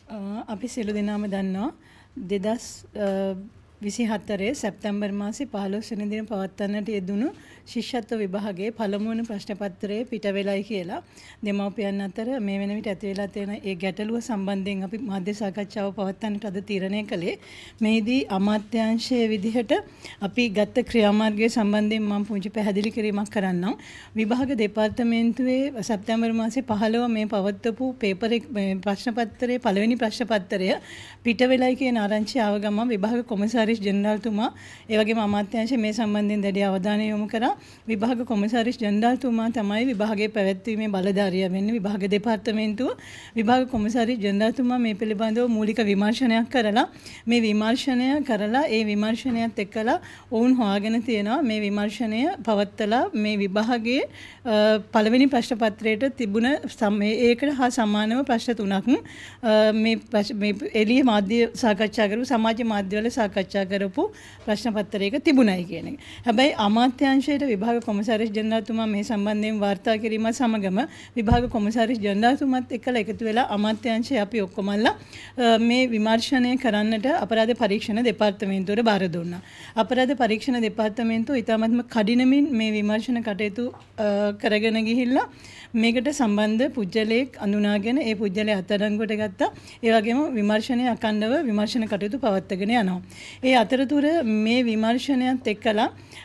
අපි සියලු දෙනාම දන්නවා 2024 සැප්තැම්බර් මාසේ 15 වෙනි දින පවත්වන්නට යෙදුණු ශිෂ්‍යත්ව විභාගයේ පළමුවන ප්‍රශ්න පත්‍රයේ පිට වෙලයි කියලා දෙමව්පියන් අතර මේ වෙන විට ඇති වෙලා තියෙන ඒ ගැටලුව සම්බන්ධයෙන් අපි මාධ්‍ය සාකච්ඡාව පවත්වන්නට අද තීරණය කළේ. මෙහිදී අමාත්‍යාංශයේ විදිහට අපි ගත්ත ක්‍රියාමාර්ගය සම්බන්ධයෙන් මම පුංචි පැහැදිලි කිරීමක් කරන්නම්. විභාග දෙපාර්තමේන්තුවේ සැප්තැම්බර් මාසේ 15 මේ පවත්වපු පේපර් ප්‍රශ්න පත්‍රයේ පළවෙනි ප්‍රශ්න පත්‍රය පිට වෙලයි කියන ආරංචිය ආව ගමන් විභාග කොමසාරිස් ජෙනරාල්තුමා ඒ වගේම අමාත්‍යාංශය මේ සම්බන්ධයෙන් දැඩි අවධානය යොමු කරා. විභාග කොමසාරිස් ජෙනරාල්තුමා තමයි විභාගයේ පැවැත්වීමේ බලධාරියා වෙන්නේ. විභාග දෙපාර්තමේන්තුව විභාග කොමසාරිස් ජෙනරාල්තුමා මේ පිළිබඳව මූලික විමර්ශනයක් කරලා මේ විමර්ශනය කරලා ඒ විමර්ශනයත් එක්කලා ඔවුන් හොයාගෙන තියෙනවා මේ විමර්ශනය පවත්වලා මේ විභාගයේ පළවෙනි ප්‍රශ්න පත්‍රයට තිබුණ ඒකට හා සමානව ප්‍රශ්න තුනක් මේ එළිය මාධ්‍ය සාකච්ඡා කරපු සමාජ මාධ්‍යවල සාකච්ඡා කරපු ප්‍රශ්න පත්‍රයක තිබුණයි කියන එක. හැබැයි අමාත්‍යාංශයට විභාග කොමසාරිස් ජෙනරාල්තුමා මේ සම්බන්ධයෙන් වාර්තා කිරීමත් සමගම විභාග කොමසාරිස් ජෙනරාල්තුමාත් එක්කලා එකතු වෙලා අමාත්‍යාංශය අපි ඔක්කොමලා මේ විමර්ශනය කරන්නට අපරාධ පරීක්ෂණ දෙපාර්තමේන්තුවට බාර දුන්නා. අපරාධ පරීක්ෂණ දෙපාර්තමේන්තුව ඉතාමත්ම කඩිනමින් මේ විමර්ශන කටයුතු කරගෙන ගිහිල්ලා මේකට සම්බන්ධ පුජ්‍යලයක් අඳුනාගෙන ඒ පුජ්‍යලය අත්අඩංගුවට ගත්තා. ඒ වගේම විමර්ශනය අඛණ්ඩව විමර්ශන කටයුතු පවත්වාගෙන යනවා. ඒ අතරතුර මේ විමර්ශනයත් එක්කලා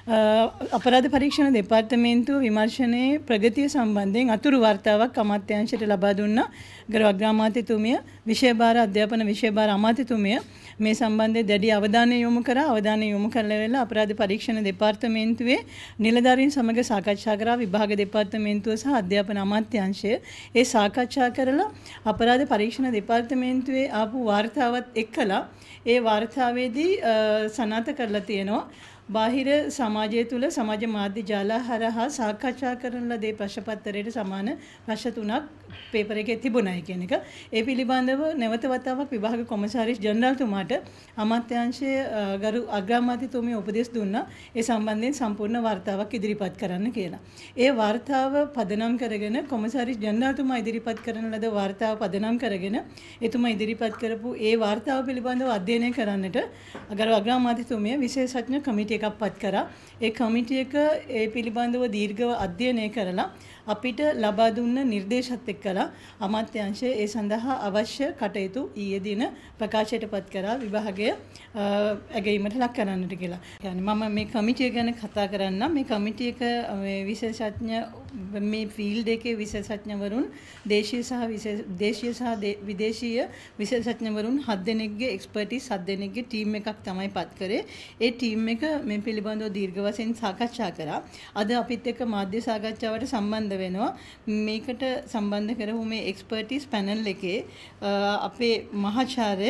අපරාධ පරීක්ෂණ දෙපාර්තමේන්තුව විමර්ශනයේ ප්‍රගතිය සම්බන්ධයෙන් අතුරු වාර්තාවක් අමාත්‍යාංශයට ලබා දුන්නා. ගරු අග්‍රාමාත්‍යතුමිය විෂයභාර අධ්‍යාපන විෂයභාර අමාත්‍යතුමිය මේ සම්බන්ධයෙන් දැඩි අවධානය යොමු කරා. අවධානය යොමු කරලා වෙලා අපරාධ පරීක්ෂණ දෙපාර්තමේන්තුවේ නිලධාරීන් සමග සාකච්ඡා කරා. විභාග දෙපාර්තමේන්තුව සහ අධ්‍යාපන අමාත්‍යාංශය ඒ සාකච්ඡා කරලා අපරාධ පරීක්ෂණ දෙපාර්තමේන්තුවේ ආපු වාර්තාවත් එක්කලා ඒ වාර්තාවේදී සනාථ කරලා තියෙනවා. බාහිර සමාජය තුළ සමාජ මාධ්‍ය ජාල හරහා සාකච්ඡා කරන ලද ප්‍රශ්න පත්‍රයට සමාන ප්‍රශ්න තුනක් පේපර් එකේ තිබුණයි කියන එක. ඒ පිළිබඳව නැවත වතාවක් විභාග කොමසාරිස් ජෙනරාල්තුමාට අමාත්‍යාංශයේ ගරු අග්‍රාමාත්‍යතුමිය උපදෙස් දුන්නා ඒ සම්බන්ධයෙන් සම්පූර්ණ වාර්තාවක් ඉදිරිපත් කරන්න කියලා. ඒ වාර්තාව පදනම් කරගෙන කොමසාරිස් ජෙනරාල්තුමා ඉදිරිපත් කරන ලද වාර්තාව පදනම් කරගෙන එතුමා ඉදිරිපත් කරපු ඒ වාර්තාව පිළිබඳව අධ්‍යයනය කරන්නට ගරු අග්‍රාමාත්‍යතුමිය විශේෂඥ කමිටුව එකක් පත් කරා. ඒ කමිටුව එක ඒ පිළිබඳව දීර්ඝව අධ්‍යයනය කරලා අපිට ලබා දුන්න නිර්දේශත් එක්කලා අමාත්‍යාංශය ඒ සඳහා අවශ්‍ය කටයුතු ඊයේ දින ප්‍රකාශයට පත් කරා විභාගය ඇගීමට ලක් කරන්නට කියලා. يعني මම මේ කමිටුව ගැන කතා කරන්නම්. මේ කමිටුව එක මේ විශේෂඥ මේ ෆීල්ඩ් එකේ විශේෂඥවරුන් දේශීය සහ විදේශීය විශේෂඥවරුන් 7 දෙනෙක්ගේ එක්ස්පර්ටිස් 7 දෙනෙක්ගේ ටීම් එකක් තමයි පත් කරේ. ඒ ටීම් එක මේ පිළිබඳව දීර්ඝ වශයෙන් සාකච්ඡා කරා. අද අපිත් එක්ක මාධ්‍ය සාකච්ඡාවට සම්බන්ධ වෙනවා. මේකට සම්බන්ධ කරපු මේ එක්ස්පර්ටිස් පැනල් එකේ අපේ මහාචාර්ය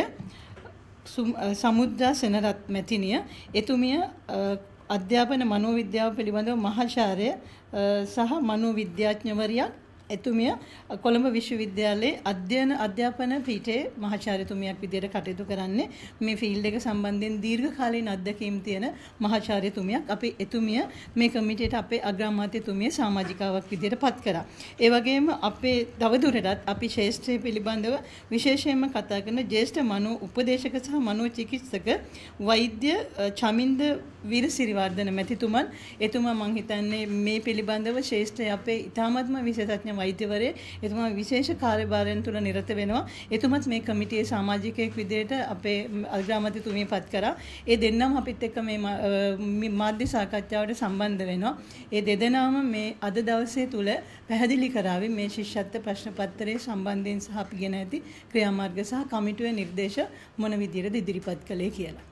සමුද්‍රා සෙනරත් මැතිණිය එතුමිය අධ්‍යාපන මනෝවිද්‍යාව පිළිබඳව මහාචාර්ය සහ මනෝවිද්‍යාඥවරියක් එතුමිය කොළඹ විශ්වවිද්‍යාලයේ අධ්‍යාපන පීඨයේ මහාචාර්යතුමියක් විදිහට කටයුතු කරන්නේ. මේ ෆීල්ඩ් එක සම්බන්ධයෙන් දීර්ඝකාලීන අත්දැකීම් තියෙන මහාචාර්යතුමියක්. අපි එතුමිය මේ කමිටියට අපේ අග්‍රාමාත්‍යතුමිය සමාජිකාවක් විදිහට පත් කරා. ඒ වගේම අපේ තවදුරටත් අපි ශාස්ත්‍රය පිළිබඳව විශේෂයෙන්ම කතා කරන ජ්‍යෙෂ්ඨ මනෝ උපදේශක සහ මනෝ චිකිත්සක වෛද්‍ය චමින්ද වීරසිරිවර්ධන මැතිතුමන් එතුමා මම හිතන්නේ මේ පිළිබඳව ශාස්ත්‍රය අපේ ඉතාමත්ම විශේෂඥ වෛද්‍යවරයෙක්. එතුමා විශේෂ කාර්යභාරයන් තුල නිරත වෙනවා. එතුමත් මේ කමිටියේ සමාජිකයෙක් විදිහට අපේ අග්‍රාමාත්‍යතුමිය පත් කරා. ඒ දෙන්නම අපිත් එක්ක මේ මාධ්‍ය සාකච්ඡාවට සම්බන්ධ වෙනවා. ඒ දෙදෙනාම මේ අද දවසේ තුල පැහැදිලි කරાવી මේ ශිෂ්‍යත්ව ප්‍රශ්න පත්‍රයේ සම්බන්ධයෙන් සහ අපි ගෙන ඇති ක්‍රියාමාර්ග සහ කමිටුවේ නිර්දේශ මොන විදිහටද ඉදිරිපත් කළේ කියලා.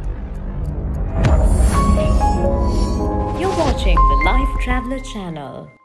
Watching the Life Traveller channel.